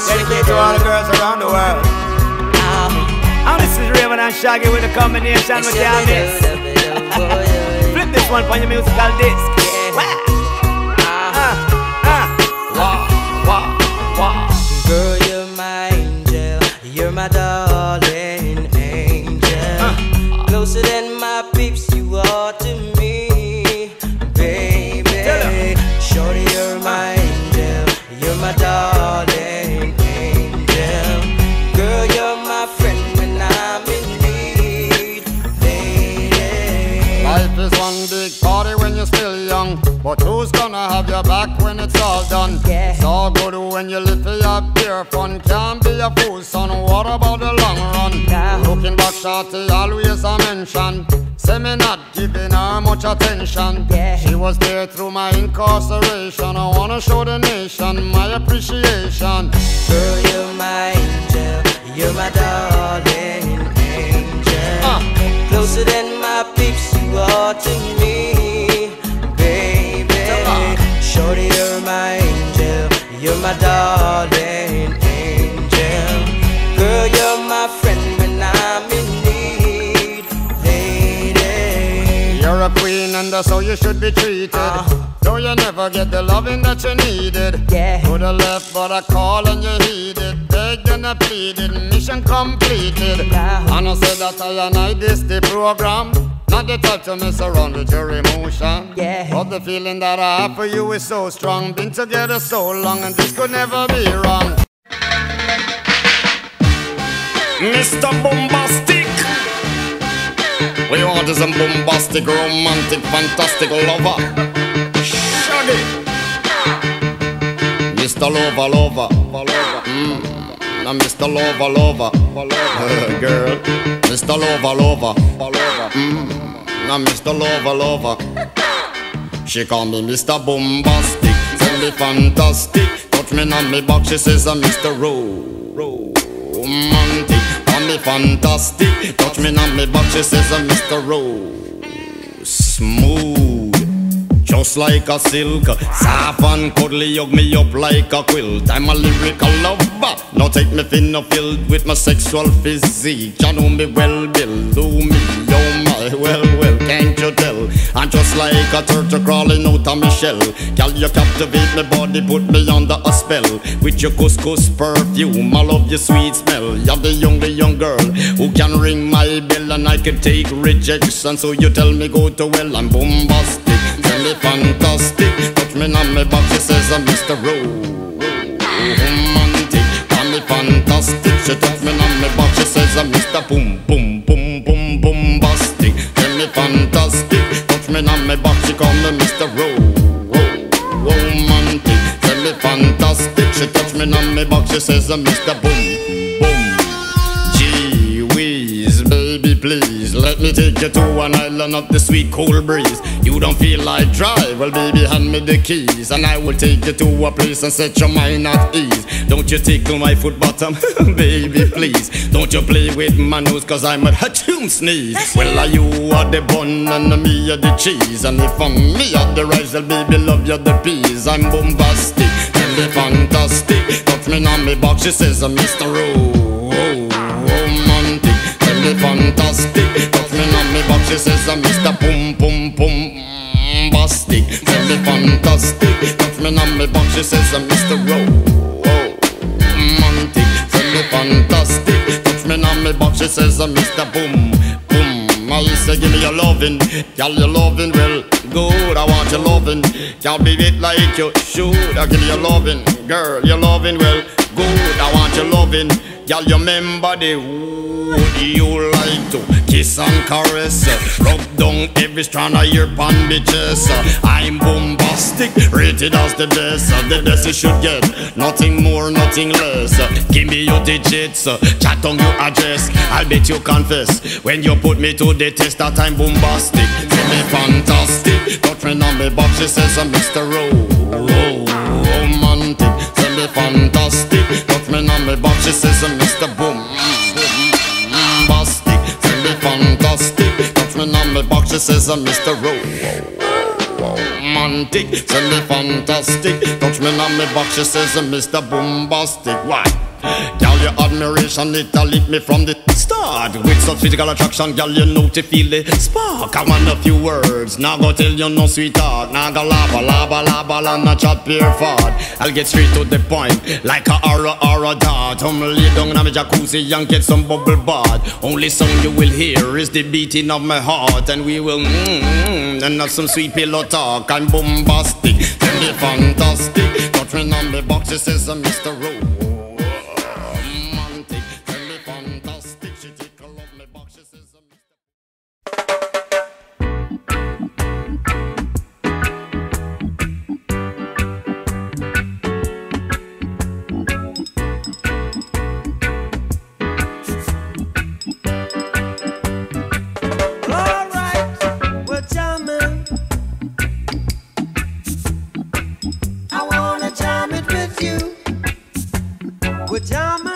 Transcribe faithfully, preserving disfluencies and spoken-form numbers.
Dedicated to all the girls around the world. And this is Raven and Shaggy with a combination with the miss. Flip this one for your musical disc. Girl, you're my angel, you're my darling angel. uh. Closer than my peeps, you are to me, baby. Shorty, you're my angel, you're my darling angel. Girl, you're my friend when I'm in need, lady. Life is one big party when you're still young, but who's gonna have your back when it's all done? Yeah. It's all good when you live for your pure fun. Can't be a fool, son, what about the long run? Nah. Looking back, shorty, always a mention. Say me not giving her much attention. Yeah. She was there through my incarceration. I wanna show the nation my appreciation. Girl, you're my angel, you're my darling angel. uh. Closer than my peeps, you are to me, baby. Shorty, you're my angel, you're my darling angel. Girl, you're my friend when I'm in need, lady. You're a queen and that's how you should be treated. uh. Though you never get the loving that you needed. Yeah. To the left but I call and you heeded. Begged and I pleaded, mission completed. Yeah. And I said that I and I this the program. Not the type to mess around with your emotion. Yeah. But the feeling that I have for you is so strong. Been together so long and this could never be wrong. Mister Bombastic, we want is a bombastic, romantic, fantastic lover. Shaggy, Mister Lover, lover, mm. Now Mister Lover, lover, uh, girl. Mister Lover, lover, mm. Now Mister Lover, lover. She call me Mister Bombastic, tell me fantastic. Touch me on me back, she says I'm Mister Ro, romantic. Call me fantastic, touch me on me back, she says I'm Mister Ro, smooth. Just like a silk, soft and cuddly, hug me up like a quilt. I'm a lyrical lover, now take me thin or filled with my sexual physique. You know me well, Bill, do me, oh my, well, well, can't you tell? I'm just like a turtle crawling out of my shell. Girl, you captivate my body, put me under a spell. With your couscous perfume, I love your sweet smell. You're the young, the young girl who can ring my bell and I can take rejection. So you tell me go to well, I'm bombastic. Tell me fantastic, touch me on my back, she says I'm Mister Romantic. Call me fantastic, she touch me on my back, she says I'm Mister Boom Boom Boom Boom Bombastic. Tell me fantastic, touch me on my back, she call me Mister Romantic. Tell me fantastic, she touch me on my back, she says I'm Mister Boom Boom. Gee whiz, baby please, let me take you to an island of the sweet cool breeze. You don't feel like drive, well baby hand me the keys, and I will take you to a place and set your mind at ease. Don't you tickle my foot bottom, baby please. Don't you play with my nose cause I'm a hatchoon sneeze. Well are you are the bun and me are the cheese, and if I'm me are the rice, well baby love you the peas. I'm bombastic, tell me fantastic, touch me on me back, she says I'm Mister Romantic. Tell me fantastic, touch me on me back, she says I'm Mister Boom Boom Boom Bastic. Tell me fantastic, touch me on me back, she says I'm Mister Romantic. Tell me fantastic, touch me on me back, she says I'm Mister Boom Boom. I say give me your lovin', girl your lovin' well good. I want your lovin', can't be it like you should. I give you your lovin', girl your lovin' well good. I want your lovin', girl you remember the would you like to kiss and caress, rub down every strand of your pan bitches. I'm bombastic, rated as the best, the best you should get, nothing more, nothing less. Give me your digits, chat on your address, I'll bet you confess when you put me to the test that I'm bombastic. Tell me fantastic, touch me on me back, she says I'm Mister Romantic. Tell me fantastic, touch me on me back, she says I'm Mister Boom Bastic. Tell me fantastic, touch me on me back, she says I'm Mister Romantic. Tell me fantastic, touch me on me back, she says I'm Mister Bombastic. Why? admiration, it a lit me from the start. With such physical attraction, girl, you know to feel the spark. I want a few words, now go tell you no sweetheart. Now go lava, lava, lava, and not chat pure fart. I'll get straight to the point, like a aura, aura dart. I'm lay down in my jacuzzi and get some bubble bath. Only song you will hear is the beating of my heart. And we will mmm, and have some sweet pillow talk. I'm bombastic, tell me fantastic. Touch me on the box, it says I'm Mister Rowe. Jam